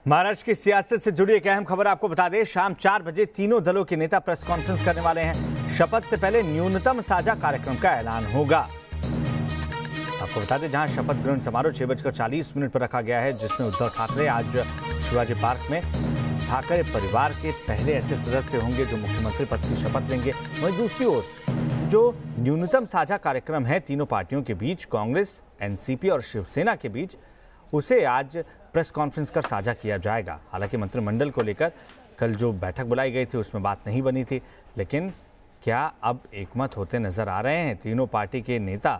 महाराष्ट्र की सियासत से जुड़ी एक अहम खबर आपको बता दें। शाम 4 बजे तीनों दलों के नेता प्रेस कॉन्फ्रेंस करने वाले हैं। शपथ से पहले न्यूनतम साझा कार्यक्रम का ऐलान होगा। आपको बता दें, जहां शपथ ग्रहण समारोह 6:40 पर रखा गया है, जिसमें उद्धव ठाकरे आज शिवाजी पार्क में ठाकरे परिवार के पहले ऐसे सदस्य होंगे जो मुख्यमंत्री पद की शपथ लेंगे। वहीं दूसरी ओर जो न्यूनतम साझा कार्यक्रम है तीनों पार्टियों के बीच, कांग्रेस, एनसीपी और शिवसेना के बीच, उसे आज प्रेस कॉन्फ्रेंस कर साझा किया जाएगा। हालांकि मंत्रिमंडल को लेकर कल जो बैठक बुलाई गई थी उसमें बात नहीं बनी थी, लेकिन क्या अब एकमत होते नजर आ रहे हैं तीनों पार्टी के नेता।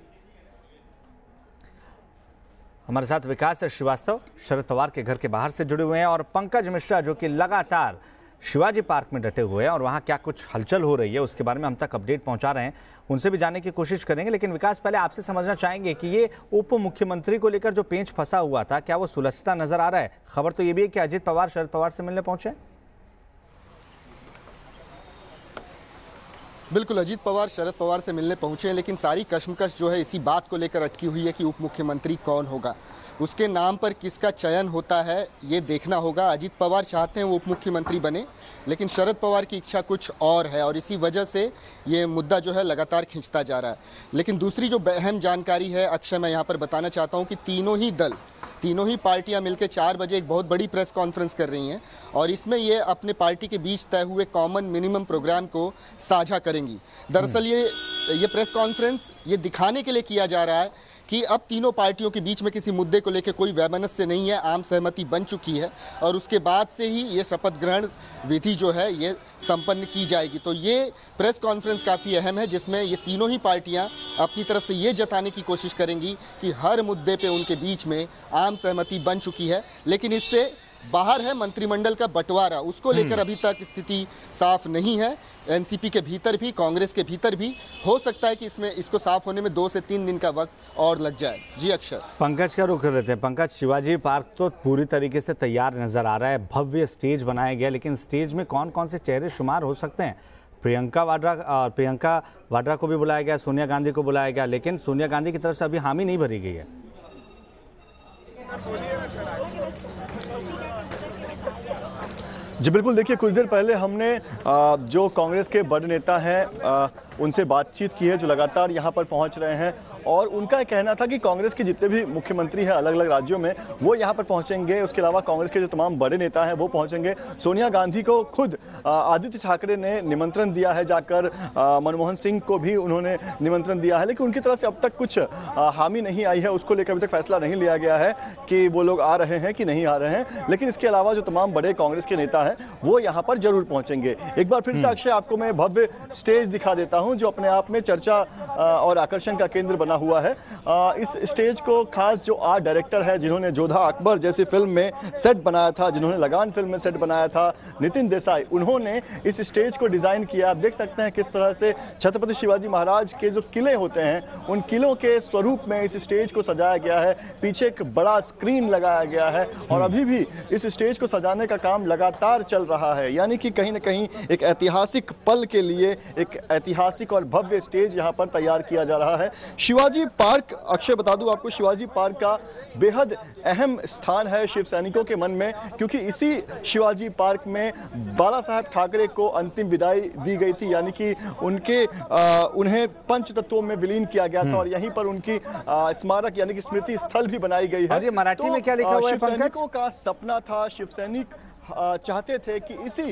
हमारे साथ विकास श्रीवास्तव शरद पवार के घर के बाहर से जुड़े हुए हैं और पंकज मिश्रा जो कि लगातार शिवाजी पार्क में डटे हुए हैं और वहां क्या कुछ हलचल हो रही है उसके बारे में हम तक अपडेट पहुंचा रहे हैं, उनसे भी जानने की कोशिश करेंगे। लेकिन विकास, पहले आपसे समझना चाहेंगे कि ये उप मुख्यमंत्री को लेकर जो पेंच फंसा हुआ था, क्या वो सुलझता नजर आ रहा है? खबर तो ये भी है कि अजित पवार शरद पवार से मिलने पहुंचे। बिल्कुल, अजित पवार शरद पवार से मिलने पहुंचे हैं, लेकिन सारी कश्मकश जो है इसी बात को लेकर अटकी हुई है कि उप मुख्यमंत्री कौन होगा, उसके नाम पर किसका चयन होता है ये देखना होगा। अजित पवार चाहते हैं वो उप मुख्यमंत्री बने, लेकिन शरद पवार की इच्छा कुछ और है और इसी वजह से ये मुद्दा जो है लगातार खिंचता जा रहा है। लेकिन दूसरी जो अहम जानकारी है अक्षय, मैं यहाँ पर बताना चाहता हूँ कि तीनों ही पार्टियां मिलकर 4 बजे एक बहुत बड़ी प्रेस कॉन्फ्रेंस कर रही हैं और इसमें ये अपने पार्टी के बीच तय हुए कॉमन मिनिमम प्रोग्राम को साझा करेंगी। दरअसल ये प्रेस कॉन्फ्रेंस ये दिखाने के लिए किया जा रहा है कि अब तीनों पार्टियों के बीच में किसी मुद्दे को लेकर कोई वैमनस्य नहीं है, आम सहमति बन चुकी है और उसके बाद से ही ये शपथ ग्रहण विधि जो है ये संपन्न की जाएगी। तो ये प्रेस कॉन्फ्रेंस काफ़ी अहम है, जिसमें ये तीनों ही पार्टियां अपनी तरफ से ये जताने की कोशिश करेंगी कि हर मुद्दे पे उनके बीच में आम सहमति बन चुकी है। लेकिन इससे बाहर है मंत्रिमंडल का बंटवारा, उसको लेकर अभी तक स्थिति साफ नहीं है। एनसीपी के भीतर भी, कांग्रेस के भीतर भी हो सकता है कि इसको साफ होने में 2 से 3 दिन का वक्त और लग जाए। जी अक्षर। पंकज का रुख कर रहे थे। पंकज, शिवाजी पार्क तो पूरी तरीके से तैयार नजर आ रहा है, भव्य स्टेज बनाया गया, लेकिन स्टेज में कौन कौन से चेहरे शुमार हो सकते हैं? प्रियंका वाड्रा को भी बुलाया गया, सोनिया गांधी को बुलाया गया, लेकिन सोनिया गांधी की तरफ से अभी हामी नहीं भरी गई है। जी बिल्कुल, देखिए कुछ देर पहले हमने जो कांग्रेस के बड़े नेता हैं उनसे बातचीत की है, जो लगातार यहां पर पहुंच रहे हैं, और उनका कहना था कि कांग्रेस के जितने भी मुख्यमंत्री हैं अलग अलग राज्यों में वो यहां पर पहुंचेंगे। उसके अलावा कांग्रेस के जो तमाम बड़े नेता हैं वो पहुंचेंगे। सोनिया गांधी को खुद आदित्य ठाकरे ने निमंत्रण दिया है, जाकर मनमोहन सिंह को भी उन्होंने निमंत्रण दिया है, लेकिन उनकी तरफ से अब तक कुछ हामी नहीं आई है। उसको लेकर अभी तक फैसला नहीं लिया गया है कि वो लोग आ रहे हैं कि नहीं आ रहे हैं। लेकिन इसके अलावा जो तमाम बड़े कांग्रेस के नेता हैं वो यहां पर जरूर पहुंचेंगे। एक बार फिर से अक्षय, आपको मैं भव्य स्टेज दिखा देता हूं जो अपने आप में चर्चा और आकर्षण का केंद्र बना हुआ है। इस स्टेज को खास जो आर्ट डायरेक्टर है, जिन्होंने जोधा अकबर जैसी फिल्म में सेट बनाया था, जिन्होंने लगान फिल्म में सेट बनाया था, नितिन देसाई, उन्होंने इस स्टेज को डिजाइन किया। आप देख सकते हैं किस तरह से छत्रपति शिवाजी महाराज के जो किले होते हैं उन किलों के स्वरूप में इस स्टेज को सजाया गया है। पीछे एक बड़ा स्क्रीन लगाया गया है और अभी भी इस स्टेज को सजाने का काम लगातार चल रहा है। यानी कि कहीं न कहीं एक ऐतिहासिक पल के लिए एक ऐतिहासिक और भव्य स्टेज यहां पर तैयार किया जा रहा है। शिवाजी पार्क, अक्षय बता दूं आपको, शिवाजी पार्क का बेहद अहम स्थान है शिव सैनिकों के मन में, क्योंकि इसी शिवाजी पार्क में बाला साहब ठाकरे को अंतिम विदाई दी गई थी। यानी कि उन्हें पंच तत्वों में विलीन किया गया था और यहीं पर उनकी स्मारक यानी कि स्मृति स्थल भी बनाई गई है। और ये मराठी में क्या लिखा हुआ है पंकज? शिव सैनिकों का सपना था, शिव सैनिक चाहते थे कि इसी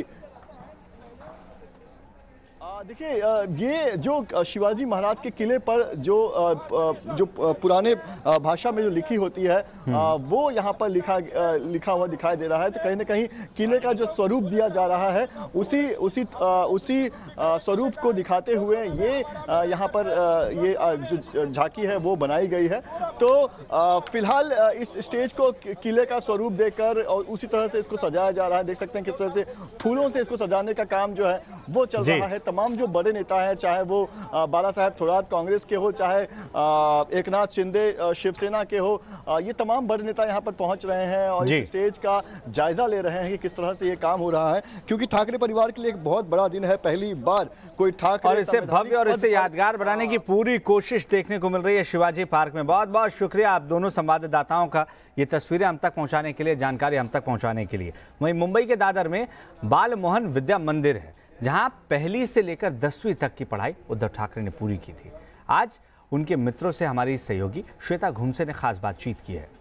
देखिए ये जो शिवाजी महाराज के किले पर जो पुराने भाषा में जो लिखी होती है वो यहाँ पर लिखा हुआ दिखाई दे रहा है। तो कहीं ना कहीं किले का जो स्वरूप दिया जा रहा है उसी स्वरूप को दिखाते हुए ये यहाँ पर ये जो झांकी है वो बनाई गई है। तो फिलहाल इस स्टेज को किले का स्वरूप देकर और उसी तरह से इसको सजाया जा रहा है। देख सकते हैं किस तरह से फूलों से इसको सजाने का काम जो है वो चल रहा है। तमाम जो बड़े नेता हैं, चाहे वो बाला साहेब थोराट कांग्रेस के हो, चाहे एकनाथ शिंदे शिवसेना के हो, ये तमाम बड़े नेता यहाँ पर पहुंच रहे हैं और इस स्टेज का जायजा ले रहे हैं कि किस तरह से ये काम हो रहा है, क्योंकि ठाकरे परिवार के लिए एक बहुत बड़ा दिन है। पहली बार कोई ठाकरे और इसे भव्य और इसे यादगार बनाने की पूरी कोशिश देखने को मिल रही है शिवाजी पार्क में। बहुत बहुत शुक्रिया आप दोनों संवाददाताओं का, ये तस्वीरें हम तक पहुंचाने के लिए, जानकारी हम तक पहुंचाने के लिए। वहीं मुंबई के दादर में बाल मोहन विद्या मंदिर है, जहां पहली से लेकर 10वीं तक की पढ़ाई उद्धव ठाकरे ने पूरी की थी। आज उनके मित्रों से हमारी सहयोगी श्वेता घुमसे ने खास बातचीत की है।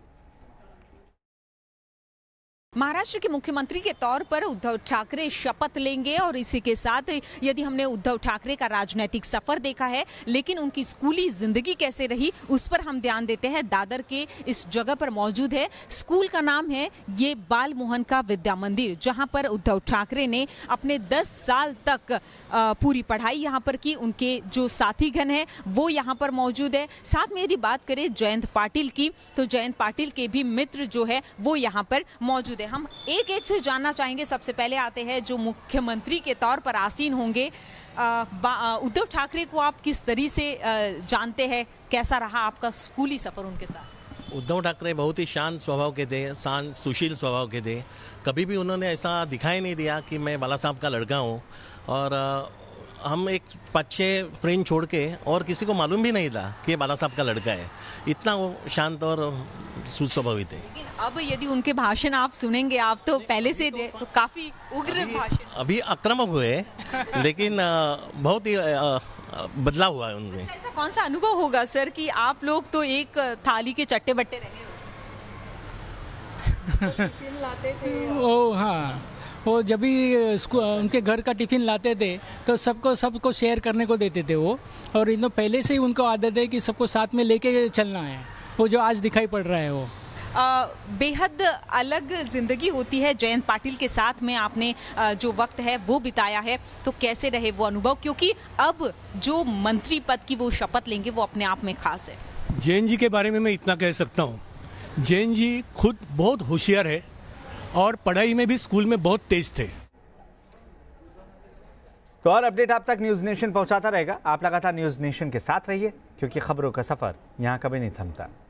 महाराष्ट्र के मुख्यमंत्री के तौर पर उद्धव ठाकरे शपथ लेंगे और इसी के साथ यदि हमने उद्धव ठाकरे का राजनीतिक सफर देखा है, लेकिन उनकी स्कूली जिंदगी कैसे रही उस पर हम ध्यान देते हैं। दादर के इस जगह पर मौजूद है, स्कूल का नाम है ये बाल मोहन का विद्या मंदिर, जहां पर उद्धव ठाकरे ने अपने 10 साल तक पूरी पढ़ाई यहां पर की। उनके जो साथीगण हैं वो यहां पर मौजूद है। साथ में यदि बात करें जयंत पाटिल की, तो जयंत पाटिल के भी मित्र जो है वो यहां पर मौजूद है। हम एक एक से जानना चाहेंगे। सबसे पहले आते हैं जो मुख्यमंत्री के तौर पर आसीन होंगे, उद्धव ठाकरे को आप किस तरीके से जानते हैं, कैसा रहा आपका स्कूली सफर उनके साथ? उद्धव ठाकरे बहुत ही शांत स्वभाव के थे, शांत सुशील स्वभाव के थे। कभी भी उन्होंने ऐसा दिखाई नहीं दिया कि मैं बाला साहब का लड़का हूँ, और हम एक 5-6 फ्रेंड छोड़ के और किसी को मालूम भी नहीं था कि बाला साहब का लड़का है। इतना वो शांत और सुस्वभावी थे। लेकिन अब यदि उनके भाषण आप सुनेंगे, आप तो पहले से तो काफी उग्र भाषण, अभी आक्रामक हुए लेकिन बहुत ही बदलाव हुआ है उनमें। ऐसा कौन सा अनुभव होगा सर कि आप लोग तो एक थाली के चट्टे बट्टे रहे हो? लाते थे ओ हाँ, वो जब भी उनके घर का टिफिन लाते थे तो सबको शेयर करने को देते थे वो, और इन पहले से ही उनको आदत है कि सबको साथ में लेके चलना है, वो जो आज दिखाई पड़ रहा है वो। बेहद अलग जिंदगी होती है। जयंत पाटिल के साथ में आपने जो वक्त है वो बिताया है, तो कैसे रहे वो अनुभव, क्योंकि अब जो मंत्री पद की वो शपथ लेंगे वो अपने आप में खास है। जैन जी के बारे में मैं इतना कह सकता हूँ, जैन जी खुद बहुत होशियार है और पढ़ाई में भी स्कूल में बहुत तेज थे। तो और अपडेट आप तक न्यूज नेशन पहुंचाता रहेगा। आप लगातार न्यूज नेशन के साथ रहिए, क्योंकि खबरों का सफर यहां कभी नहीं थमता।